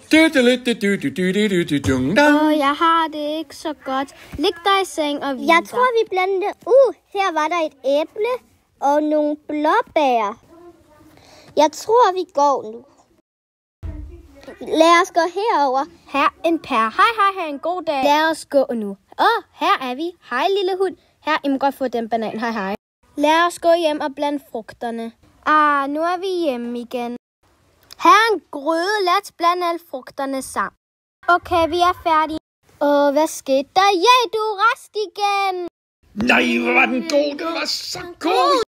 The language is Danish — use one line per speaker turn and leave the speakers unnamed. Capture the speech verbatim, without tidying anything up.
Åh, jeg har det ikke så godt. Lig dig i seng og hvil
Jeg tror, vi blandede... Uh, her var der et æble og nogle blåbær. Jeg tror, vi går nu. Lad os gå herover.
Her en pær. Hej, hej, hej, en god dag.
Lad os gå nu.
Åh, oh, her er vi. Hej, lille hund. Her, I må godt få den banan. Hej, hej. Lad os gå hjem og blande frugterne. Ah, nu er vi hjemme igen. Her er en gryde. Lad os blande alle frugterne sammen. Okay, vi er færdige. Åh, hvad skete der? Ja, du er rask igen.
Nej, hvor var den god. Det var så god.